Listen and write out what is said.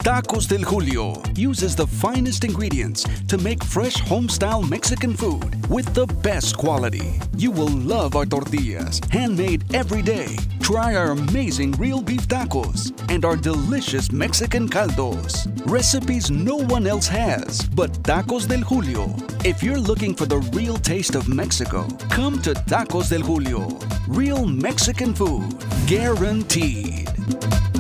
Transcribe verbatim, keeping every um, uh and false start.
Tacos Del Julio uses the finest ingredients to make fresh home-style Mexican food with the best quality. You will love our tortillas, handmade every day. Try our amazing real beef tacos and our delicious Mexican caldos. Recipes no one else has but Tacos Del Julio. If you're looking for the real taste of Mexico, come to Tacos Del Julio. Real Mexican food, guaranteed.